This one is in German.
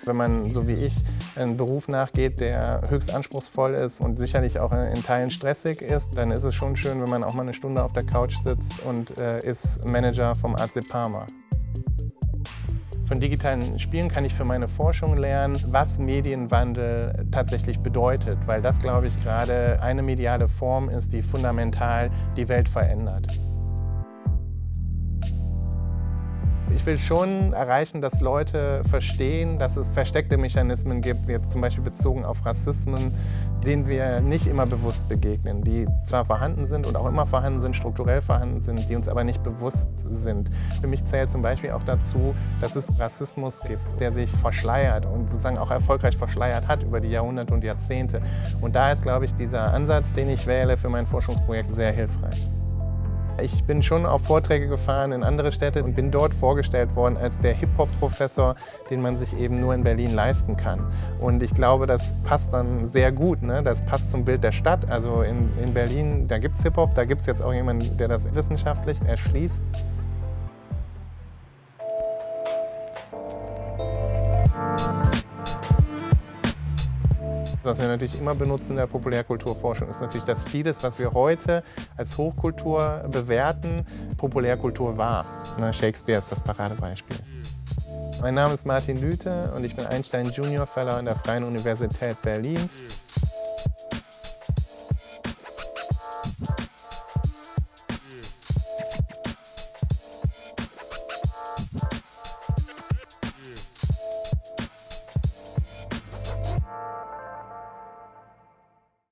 Wenn man, so wie ich, einen Beruf nachgeht, der höchst anspruchsvoll ist und sicherlich auch in Teilen stressig ist, dann ist es schon schön, wenn man auch mal eine Stunde auf der Couch sitzt und ist Manager vom AC Parma. Von digitalen Spielen kann ich für meine Forschung lernen, was Medienwandel tatsächlich bedeutet, weil das, glaube ich, gerade eine mediale Form ist, die fundamental die Welt verändert. Ich will schon erreichen, dass Leute verstehen, dass es versteckte Mechanismen gibt, jetzt zum Beispiel bezogen auf Rassismen, denen wir nicht immer bewusst begegnen, die zwar vorhanden sind und auch immer vorhanden sind, strukturell vorhanden sind, die uns aber nicht bewusst sind. Für mich zählt zum Beispiel auch dazu, dass es Rassismus gibt, der sich verschleiert und sozusagen auch erfolgreich verschleiert hat über die Jahrhunderte und Jahrzehnte. Und da ist, glaube ich, dieser Ansatz, den ich wähle für mein Forschungsprojekt, sehr hilfreich. Ich bin schon auf Vorträge gefahren in andere Städte und bin dort vorgestellt worden als der Hip-Hop-Professor, den man sich eben nur in Berlin leisten kann. Und ich glaube, das passt dann sehr gut, ne? Das passt zum Bild der Stadt. Also in Berlin, da gibt es Hip-Hop, da gibt es jetzt auch jemanden, der das wissenschaftlich erschließt. Was wir natürlich immer benutzen in der Populärkulturforschung, ist natürlich, dass vieles, was wir heute als Hochkultur bewerten, Populärkultur war. Shakespeare ist das Paradebeispiel. Mein Name ist Martin Lüthe und ich bin Einstein Junior Fellow an der Freien Universität Berlin.